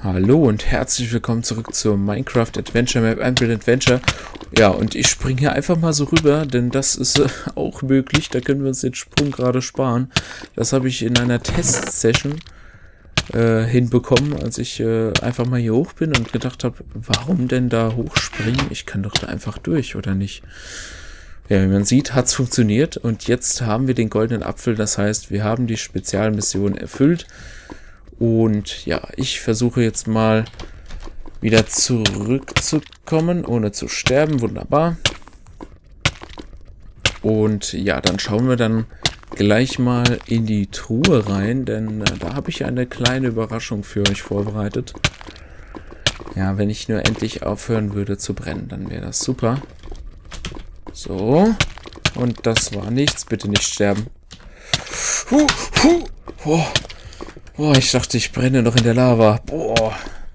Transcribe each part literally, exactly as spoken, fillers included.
Hallo und herzlich willkommen zurück zur Minecraft Adventure Map Unbuilt Adventure. Ja, und ich springe hier einfach mal so rüber, denn das ist äh, auch möglich. Da können wir uns den Sprung gerade sparen. Das habe ich in einer Test-Session äh, hinbekommen, als ich äh, einfach mal hier hoch bin und gedacht habe, warum denn da hochspringen? Ich kann doch da einfach durch, oder nicht? Ja, wie man sieht, hat es funktioniert und jetzt haben wir den goldenen Apfel. Das heißt, wir haben die Spezialmission erfüllt. Und ja, ich versuche jetzt mal wieder zurückzukommen, ohne zu sterben. Wunderbar. Und ja, dann schauen wir dann gleich mal in die Truhe rein, denn äh, da habe ich eine kleine Überraschung für euch vorbereitet. Ja, wenn ich nur endlich aufhören würde zu brennen, dann wäre das super. So. Und das war nichts. Bitte nicht sterben. Huh, huh, oh. Boah, ich dachte, ich brenne noch in der Lava. Boah.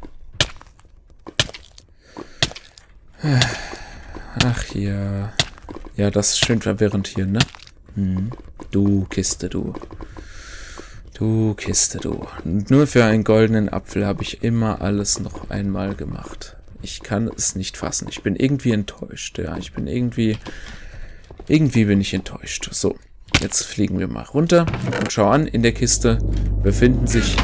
Ach ja. Ja, das ist schön verwirrend hier, ne? Hm. Du Kiste, du. Du Kiste, du. Und nur für einen goldenen Apfel habe ich immer alles noch einmal gemacht. Ich kann es nicht fassen. Ich bin irgendwie enttäuscht. Ja, ich bin irgendwie... Irgendwie bin ich enttäuscht. So. Jetzt fliegen wir mal runter und schau an, in der Kiste befinden sich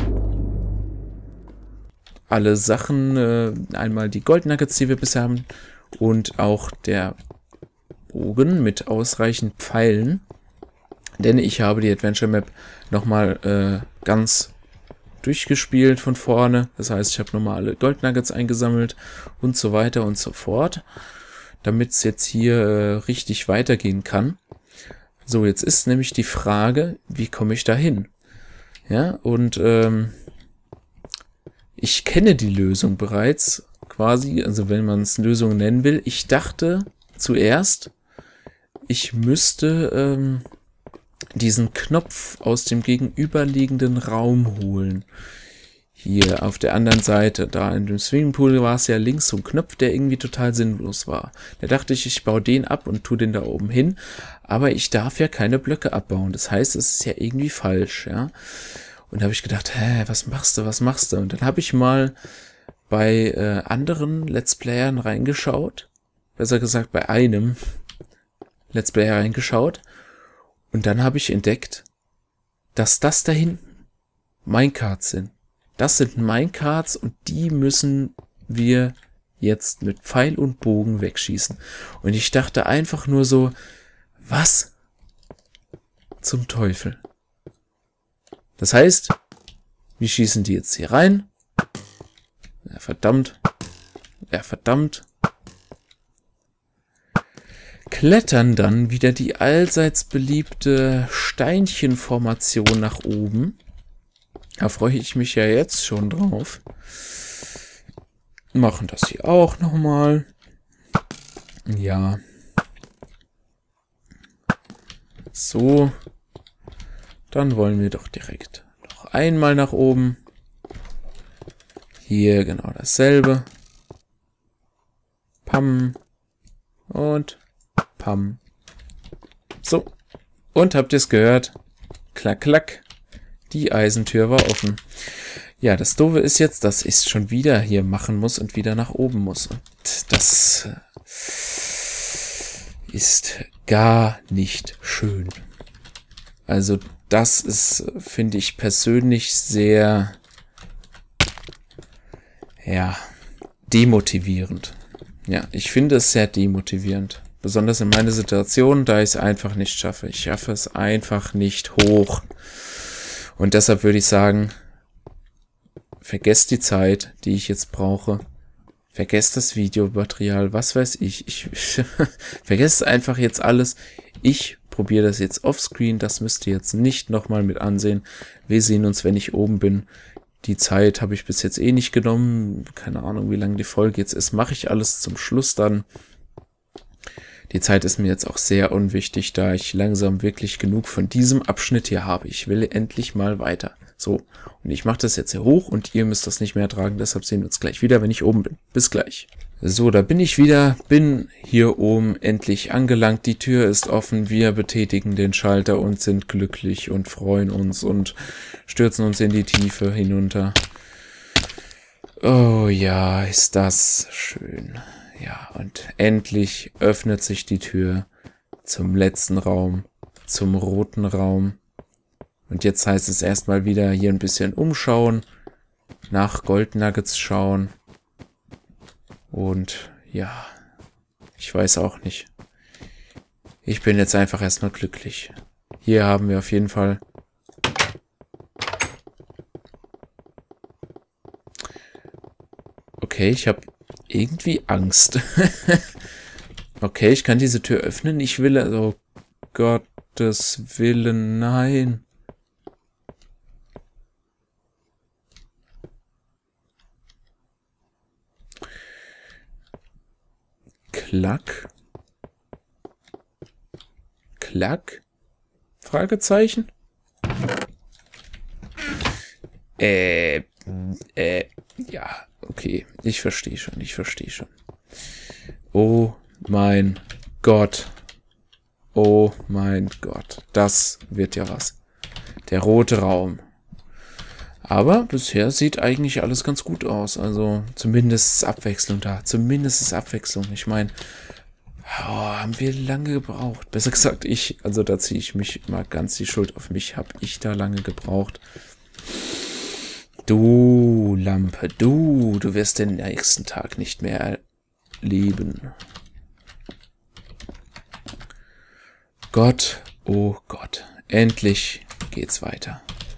alle Sachen, äh, einmal die Gold Nuggets, die wir bisher haben und auch der Bogen mit ausreichend Pfeilen, denn ich habe die Adventure Map nochmal äh, ganz durchgespielt von vorne, das heißt, ich habe nochmal alle Gold Nuggets eingesammelt und so weiter und so fort, damit es jetzt hier äh, richtig weitergehen kann. So, jetzt ist nämlich die Frage, wie komme ich da hin? Ja, und ähm, ich kenne die Lösung bereits, quasi, also wenn man es Lösung nennen will. Ich dachte zuerst, ich müsste ähm, diesen Knopf aus dem gegenüberliegenden Raum holen. Hier auf der anderen Seite, da in dem Swimmingpool war es ja links so ein Knopf, der irgendwie total sinnlos war. Da dachte ich, ich baue den ab und tue den da oben hin, aber ich darf ja keine Blöcke abbauen. Das heißt, es ist ja irgendwie falsch, ja. Und da habe ich gedacht, hä, was machst du, was machst du? Und dann habe ich mal bei äh, anderen Let's Playern reingeschaut, besser gesagt bei einem Let's Player reingeschaut, und dann habe ich entdeckt, dass das da hinten Minecarts sind. Das sind Minecarts und die müssen wir jetzt mit Pfeil und Bogen wegschießen. Und ich dachte einfach nur so, was zum Teufel? Das heißt, wir schießen die jetzt hier rein. Ja, verdammt. Ja, verdammt. Klettern dann wieder die allseits beliebte Steinchenformation nach oben. Da freue ich mich ja jetzt schon drauf. Machen das hier auch nochmal. Ja. So. Dann wollen wir doch direkt noch einmal nach oben. Hier genau dasselbe. Pam. Und pam. So. Und habt ihr es gehört? Klack, klack. Die Eisentür war offen. Ja, das Doofe ist jetzt, dass ich es schon wieder hier machen muss und wieder nach oben muss. Und das ist gar nicht schön. Also das ist, finde ich persönlich sehr, ja, demotivierend. Ja, ich finde es sehr demotivierend. Besonders in meiner Situation, da ich es einfach nicht schaffe. Ich schaffe es einfach nicht hoch. Und deshalb würde ich sagen, vergesst die Zeit, die ich jetzt brauche. Vergesst das Videomaterial, was weiß ich. Ich vergesst einfach jetzt alles. Ich probiere das jetzt offscreen. Das müsst ihr jetzt nicht nochmal mit ansehen. Wir sehen uns, wenn ich oben bin. Die Zeit habe ich bis jetzt eh nicht genommen. Keine Ahnung, wie lange die Folge jetzt ist. Mache ich alles zum Schluss dann. Die Zeit ist mir jetzt auch sehr unwichtig, da ich langsam wirklich genug von diesem Abschnitt hier habe. Ich will endlich mal weiter. So, und ich mache das jetzt hier hoch und ihr müsst das nicht mehr ertragen. Deshalb sehen wir uns gleich wieder, wenn ich oben bin. Bis gleich. So, da bin ich wieder. Bin hier oben endlich angelangt. Die Tür ist offen. Wir betätigen den Schalter und sind glücklich und freuen uns und stürzen uns in die Tiefe hinunter. Oh ja, ist das schön. Ja, und endlich öffnet sich die Tür zum letzten Raum, zum roten Raum. Und jetzt heißt es erstmal wieder hier ein bisschen umschauen, nach Gold Nuggets schauen. Und ja, ich weiß auch nicht. Ich bin jetzt einfach erstmal glücklich. Hier haben wir auf jeden Fall okay, ich habe irgendwie Angst. Okay, ich kann diese Tür öffnen. Ich will, oh Gottes Willen, nein. Klack. Klack? Fragezeichen? Äh, äh, ja, okay. Ich verstehe schon, ich verstehe schon. Oh mein Gott. Oh mein Gott. Das wird ja was. Der rote Raum. Aber bisher sieht eigentlich alles ganz gut aus. Also zumindest ist Abwechslung da. Zumindest ist Abwechslung. Ich meine, oh, haben wir lange gebraucht. Besser gesagt ich. Also da ziehe ich mich mal ganz die Schuld auf mich. Habe ich da lange gebraucht. Du Lampe, du, du wirst den nächsten Tag nicht mehr erleben. Gott, oh Gott, endlich geht's weiter.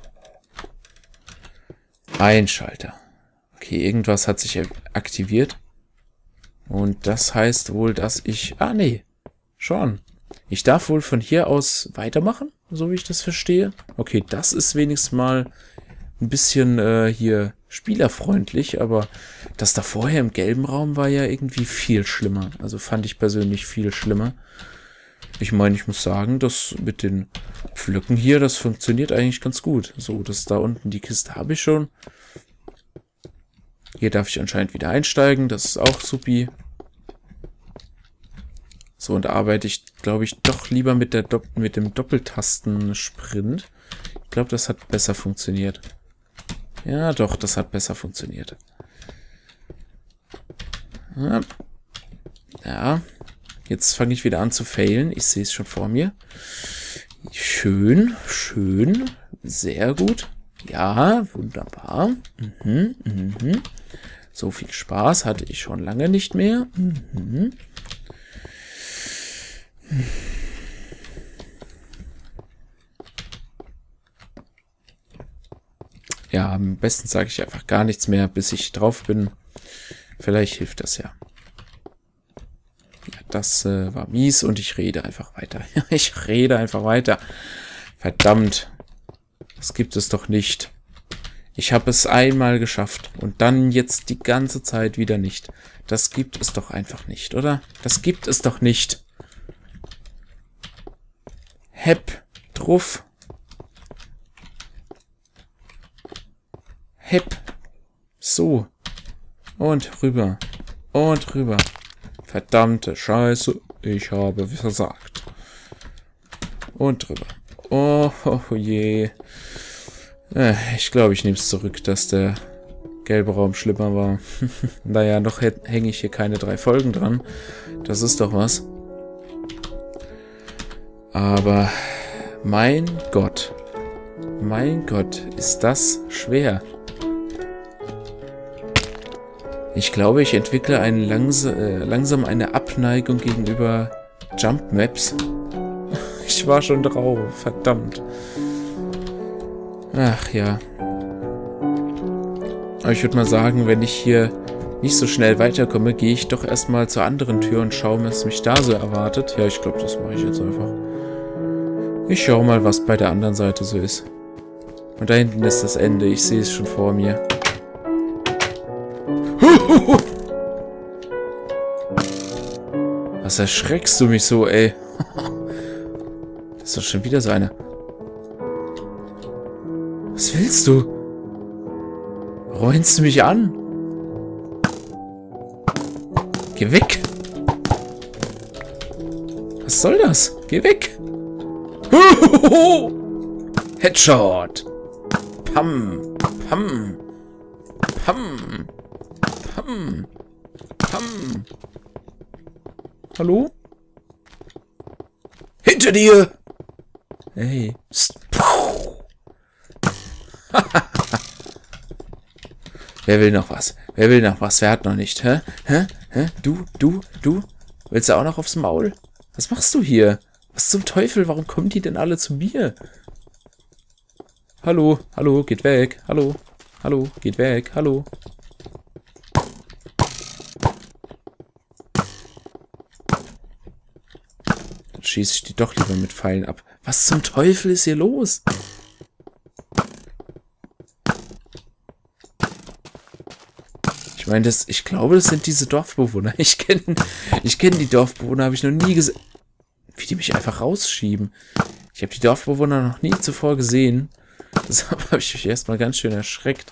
Einschalter. Okay, irgendwas hat sich aktiviert. Und das heißt wohl, dass ich... Ah, nee, schon. Ich darf wohl von hier aus weitermachen, so wie ich das verstehe. Okay, das ist wenigstens mal ein bisschen äh, hier spielerfreundlich, aber das da vorher im gelben Raum war ja irgendwie viel schlimmer. Also fand ich persönlich viel schlimmer. Ich meine, ich muss sagen, das mit den Pflöcken hier, das funktioniert eigentlich ganz gut. So, das da unten, die Kiste habe ich schon. Hier darf ich anscheinend wieder einsteigen, das ist auch supi. So, und da arbeite ich, glaube ich, doch lieber mit, der Dopp- mit dem Doppeltasten-Sprint. Ich glaube, das hat besser funktioniert. Ja, doch, das hat besser funktioniert. Ja, ja. Jetzt fange ich wieder an zu failen. Ich sehe es schon vor mir. Schön, schön, sehr gut. Ja, wunderbar. Mhm, mhm. So viel Spaß hatte ich schon lange nicht mehr. Mhm. Ja, am besten sage ich einfach gar nichts mehr, bis ich drauf bin. Vielleicht hilft das ja. Ja, das äh, war mies und ich rede einfach weiter. Ich rede einfach weiter. Verdammt. Das gibt es doch nicht. Ich habe es einmal geschafft und dann jetzt die ganze Zeit wieder nicht. Das gibt es doch einfach nicht, oder? Das gibt es doch nicht. Hepp, druff. Hepp. So. Und rüber. Und rüber. Verdammte Scheiße. Ich habe versagt. Und drüber. Oh, oh je. Ich glaube, ich nehme es zurück, dass der gelbe Raum schlimmer war. Naja, noch hänge ich hier keine drei Folgen dran. Das ist doch was. Aber mein Gott. Mein Gott, ist das schwer. Ich glaube, ich entwickle einen langs äh, langsam eine Abneigung gegenüber Jump Maps. Ich war schon drauf, verdammt. Ach ja. Aber ich würde mal sagen, wenn ich hier nicht so schnell weiterkomme, gehe ich doch erstmal zur anderen Tür und schaue, was mich da so erwartet. Ja, ich glaube, das mache ich jetzt einfach. Ich schaue mal, was bei der anderen Seite so ist. Und da hinten ist das Ende. Ich sehe es schon vor mir. Was erschreckst du mich so, ey? Das ist doch schon wieder so eine. Was willst du? Räumst du mich an? Geh weg! Was soll das? Geh weg! Headshot! Pam! Pam! Pam! Pam. Pam. Hallo? Hinter dir! Hey. Wer will noch was? Wer will noch was? Wer hat noch nicht? Hä? Hä? Hä? Du? Du? Du? Willst du auch noch aufs Maul? Was machst du hier? Was zum Teufel? Warum kommen die denn alle zu mir? Hallo? Hallo? Geht weg? Hallo? Hallo? Geht weg? Hallo? Dann schieße ich die doch lieber mit Pfeilen ab. Was zum Teufel ist hier los? Ich meine, das, ich glaube, das sind diese Dorfbewohner. Ich kenne ich kenn die Dorfbewohner, habe ich noch nie gesehen. Wie die mich einfach rausschieben. Ich habe die Dorfbewohner noch nie zuvor gesehen. Deshalb habe ich mich erstmal ganz schön erschreckt.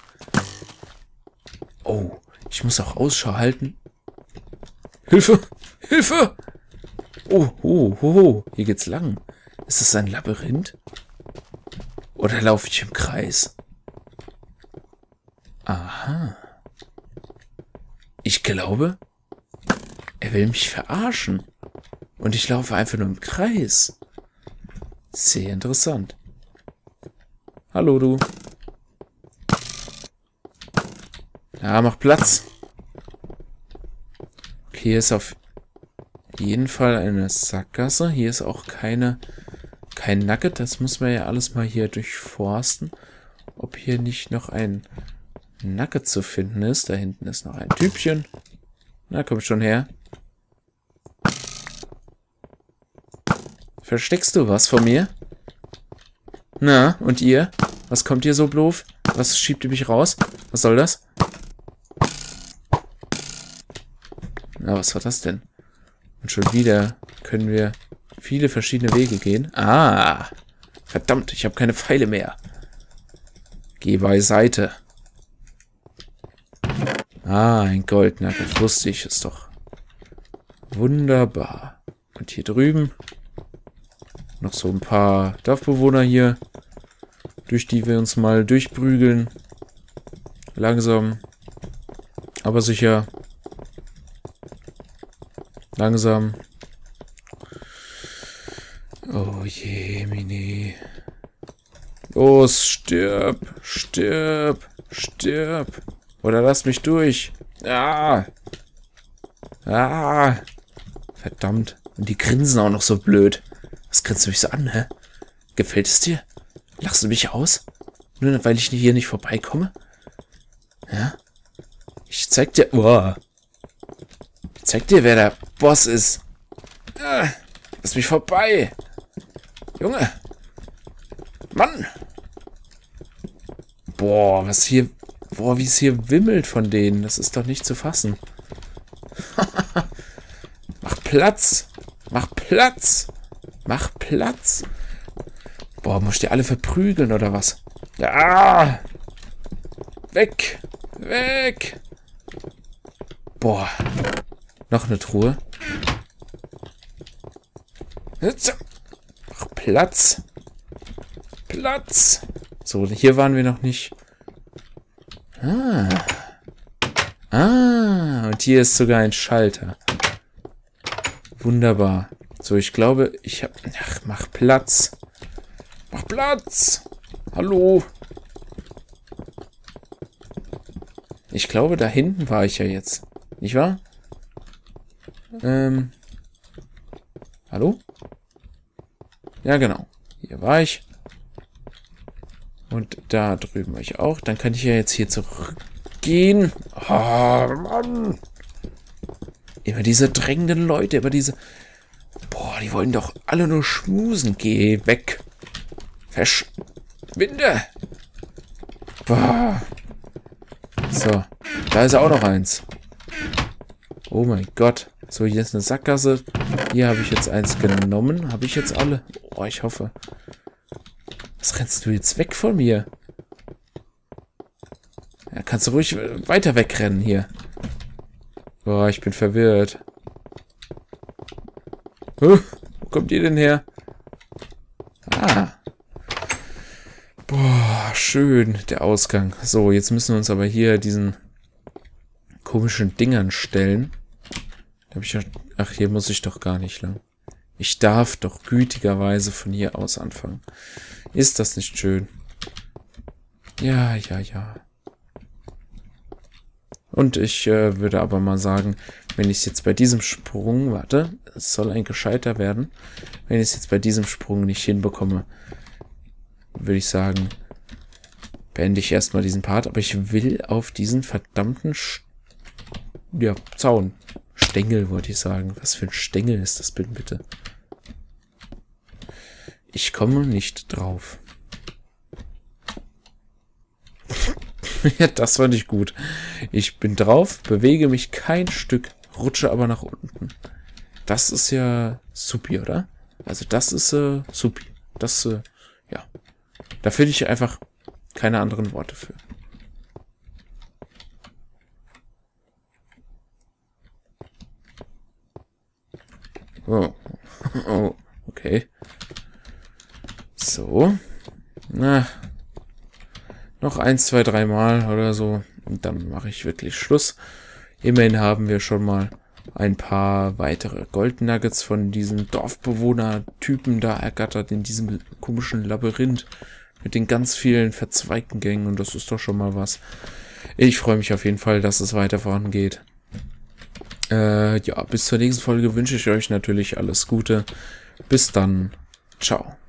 Oh, ich muss auch Ausschau halten. Hilfe! Hilfe! Oh, oh, oh, oh, hier geht's lang. Ist das ein Labyrinth? Oder laufe ich im Kreis? Aha. Ich glaube, er will mich verarschen. Und ich laufe einfach nur im Kreis. Sehr interessant. Hallo, du. Ja, mach Platz. Okay, hier ist auf jeden Fall eine Sackgasse. Hier ist auch keine, kein Nugget. Das muss man ja alles mal hier durchforsten. Ob hier nicht noch ein Nugget zu finden ist. Da hinten ist noch ein Typchen. Na, komm schon her. Versteckst du was von mir? Na, und ihr? Was kommt ihr so doof? Was schiebt ihr mich raus? Was soll das? Na, was war das denn? Und schon wieder können wir viele verschiedene Wege gehen. Ah, verdammt, ich habe keine Pfeile mehr. Geh beiseite. Ah, ein Goldnugget, wusste ich es doch. Wunderbar. Und hier drüben noch so ein paar Dorfbewohner hier, durch die wir uns mal durchprügeln. Langsam, aber sicher. Langsam. Oh je, Mini. Los, stirb, stirb, stirb. Oder lass mich durch. Ah. Ah. Verdammt. Und die grinsen auch noch so blöd. Was grinst du mich so an, hä? Gefällt es dir? Lachst du mich aus? Nur weil ich hier nicht vorbeikomme? Ja? Ich zeig dir... Boah. Ich zeig dir, wer der Boss ist. Ah, lass mich vorbei. Junge. Mann. Boah, was hier... Boah, wie es hier wimmelt von denen. Das ist doch nicht zu fassen. Mach Platz. Mach Platz. Mach Platz. Boah, muss ich die alle verprügeln oder was? Ja. Weg. Weg. Boah. Noch eine Truhe. Mach Platz. Platz. So, hier waren wir noch nicht. Ah. Ah, und hier ist sogar ein Schalter. Wunderbar. So, ich glaube, ich hab... Ach, mach Platz. Mach Platz. Hallo. Ich glaube, da hinten war ich ja jetzt. Nicht wahr? Ähm. Hallo? Ja, genau. Hier war ich. Und da drüben war ich auch. Dann kann ich ja jetzt hier zurückgehen. Oh, Mann. Immer diese drängenden Leute, immer diese... Boah, die wollen doch alle nur schmusen. Geh weg. Verschwinde. Boah. So, da ist auch noch eins. Oh mein Gott. So, hier ist eine Sackgasse. Hier habe ich jetzt eins genommen. Habe ich jetzt alle? Oh, ich hoffe. Was rennst du jetzt weg von mir? Ja, kannst du ruhig weiter wegrennen hier. Boah, ich bin verwirrt. Huh, wo kommt ihr denn her? Ah. Boah, schön, der Ausgang. So, jetzt müssen wir uns aber hier diesen komischen Dingern stellen. Da hab ich ja, ach, hier muss ich doch gar nicht lang. Ich darf doch gütigerweise von hier aus anfangen. Ist das nicht schön? Ja, ja, ja. Und ich äh, würde aber mal sagen, wenn ich es jetzt bei diesem Sprung, warte, es soll ein gescheiter werden, wenn ich es jetzt bei diesem Sprung nicht hinbekomme, würde ich sagen, beende ich erstmal diesen Part, aber ich will auf diesen verdammten Sch ja, Zaun. Stängel wollte ich sagen. Was für ein Stängel ist das bitte, bitte? Ich komme nicht drauf. Ja, das war nicht gut. Ich bin drauf, bewege mich kein Stück, rutsche aber nach unten. Das ist ja supi, oder? Also das ist äh, supi. Das, äh, ja. Da finde ich einfach keine anderen Worte für. Oh. Oh, okay. So. Na. Noch eins, zwei, drei Mal oder so. Und dann mache ich wirklich Schluss. Immerhin haben wir schon mal ein paar weitere Gold Nuggets von diesen Dorfbewohner-Typen da ergattert in diesem komischen Labyrinth mit den ganz vielen verzweigten Gängen. Und das ist doch schon mal was. Ich freue mich auf jeden Fall, dass es weiter vorangeht. Äh, ja, bis zur nächsten Folge wünsche ich euch natürlich alles Gute. Bis dann. Ciao.